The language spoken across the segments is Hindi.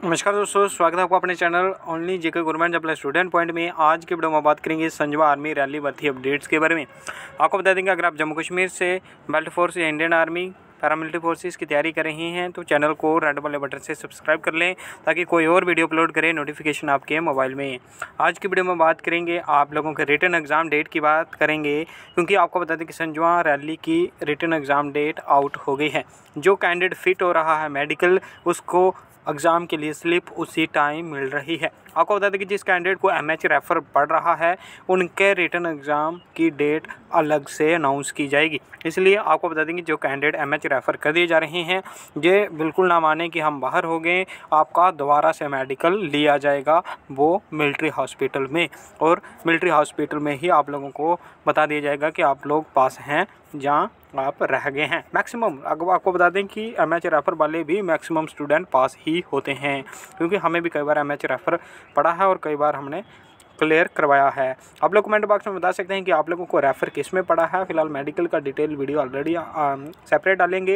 नमस्कार दोस्तों, स्वागत है आपको अपने channel only JK government job student point में। आज के वीडियो में बात करेंगे संजवा आर्मी रैली भर्ती अपडेट्स के बारे में। आपको बता देंगे, अगर आप जम्मू कश्मीर से बेल्ट फोर्स या इंडियन आर्मी पैरामिलिट्री फोर्सेस की तैयारी कर रहे हैं तो चैनल को रेड वाले बटन से सब्सक्राइब कर लें ताकि कोई और वीडियो अपलोड करें नोटिफिकेशन आपके मोबाइल में। आज की वीडियो में बात करेंगे आप लोगों के रिटन एग्ज़ाम डेट की बात करेंगे, क्योंकि आपको बता दें कि संजवा रैली की रिटन एग्ज़ाम डेट आउट हो गई है। जो कैंडिडेट फिट हो रहा है मेडिकल, उसको एग्ज़ाम के लिए स्लिप उसी टाइम मिल रही है। आपको बता दें कि जिस कैंडिडेट को एमएच रेफर पढ़ रहा है उनके रिटन एग्ज़ाम की डेट अलग से अनाउंस की जाएगी। इसलिए आपको बता देंगे जो कैंडिडेट एमएच रेफर कर दिए जा रहे हैं, ये बिल्कुल ना माने कि हम बाहर हो गए, आपका दोबारा से मेडिकल लिया जाएगा वो मिलिट्री हॉस्पिटल में, और मिलिट्री हॉस्पिटल में ही आप लोगों को बता दिया जाएगा कि आप लोग पास हैं जहाँ आप रह गए हैं। मैक्सिमम आपको बता दें कि एमएच रेफर वाले भी मैक्सिमम स्टूडेंट पास ही होते हैं, क्योंकि हमें भी कई बार एमएच रेफर पढ़ा है और कई बार हमने क्लियर करवाया है। आप लोग कमेंट बॉक्स में बता सकते हैं कि आप लोगों को रेफ़र किस में पड़ा है। फिलहाल मेडिकल का डिटेल वीडियो ऑलरेडी सेपरेट डालेंगे।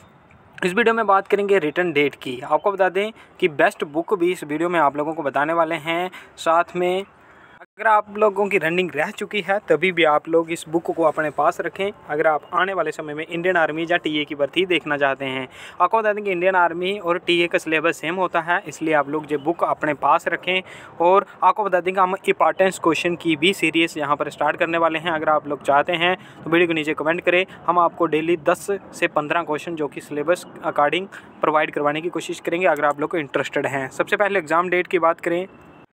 इस वीडियो में बात करेंगे रिटर्न डेट की। आपको बता दें कि बेस्ट बुक भी इस वीडियो में आप लोगों को बताने वाले हैं। साथ में अगर आप लोगों की रनिंग रह चुकी है तभी भी आप लोग इस बुक को अपने पास रखें। अगर आप आने वाले समय में इंडियन आर्मी या टीए की भर्ती देखना चाहते हैं, आपको बता दें कि इंडियन आर्मी और टीए का सिलेबस सेम होता है, इसलिए आप लोग ये बुक अपने पास रखें। और आपको बता दें कि हम इंपॉर्टेंस क्वेश्चन की भी सीरीज़ यहाँ पर स्टार्ट करने वाले हैं। अगर आप लोग चाहते हैं तो वीडियो के नीचे कमेंट करें, हम आपको डेली 10 से 15 क्वेश्चन जो कि सिलेबस अकॉर्डिंग प्रोवाइड करवाने की कोशिश करेंगे, अगर आप लोग को इंटरेस्टेड हैं। सबसे पहले एग्ज़ाम डेट की बात करें।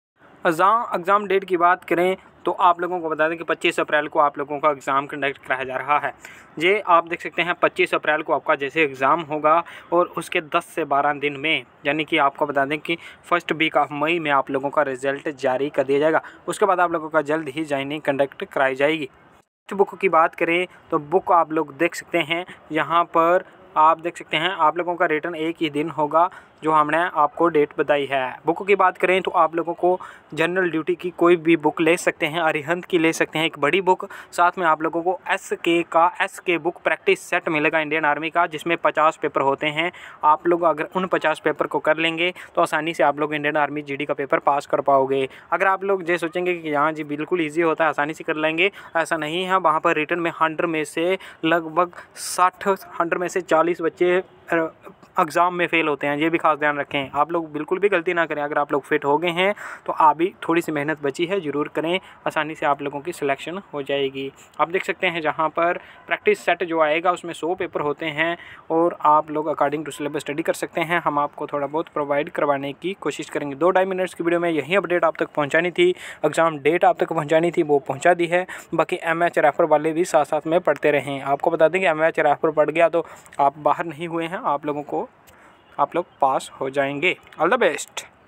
एग्ज़ाम डेट की बात करें तो आप लोगों को बता दें कि 25 अप्रैल को आप लोगों का एग्ज़ाम कंडक्ट कराया जा रहा है। ये आप देख सकते हैं 25 अप्रैल को आपका जैसे एग्ज़ाम होगा और उसके 10 से 12 दिन में, यानी कि आपको बता दें कि फर्स्ट वीक ऑफ मई में आप लोगों का रिज़ल्ट जारी कर दिया जाएगा। उसके बाद आप लोगों का जल्द ही ज्वाइनिंग कंडक्ट कराई जाएगी। बुक की बात करें तो बुक आप लोग देख सकते हैं, यहाँ पर आप देख सकते हैं आप लोगों का रिटर्न एक ही दिन होगा जो हमने आपको डेट बताई है। बुक की बात करें तो आप लोगों को जनरल ड्यूटी की कोई भी बुक ले सकते हैं, अरिहंत की ले सकते हैं एक बड़ी बुक। साथ में आप लोगों को एसके बुक प्रैक्टिस सेट मिलेगा इंडियन आर्मी का, जिसमें 50 पेपर होते हैं। आप लोग अगर उन 50 पेपर को कर लेंगे तो आसानी से आप लोग इंडियन आर्मी जीडी का पेपर पास कर पाओगे। अगर आप लोग ये सोचेंगे कि यहाँ जी बिल्कुल ईजी होता है, आसानी से कर लेंगे, ऐसा नहीं है। वहाँ पर रिटर्न में 100 में से लगभग 100 में से 40 बच्चे एग्ज़ाम में फ़ेल होते हैं। ये भी खास ध्यान रखें, आप लोग बिल्कुल भी गलती ना करें। अगर आप लोग फिट हो गए हैं तो आप भी थोड़ी सी मेहनत बची है ज़रूर करें, आसानी से आप लोगों की सिलेक्शन हो जाएगी। आप देख सकते हैं जहाँ पर प्रैक्टिस सेट जो आएगा उसमें 100 पेपर होते हैं और आप लोग अकॉर्डिंग टू सिलेबस स्टडी कर सकते हैं। हम आपको थोड़ा बहुत प्रोवाइड करवाने की कोशिश करेंगे। 2-2.5 मिनट्स की वीडियो में यही अपडेट आप तक पहुँचानी थी, एग्ज़ाम डेट आप तक पहुँचानी थी, वो पहुँचा दी है। बाकी एमएच रेफर वाले भी साथ साथ में पढ़ते रहें। आपको बता दें कि एमएच रेफर पढ़ गया तो आप बाहर नहीं हुए हैं, आप लोग पास हो जाएंगे। All the best.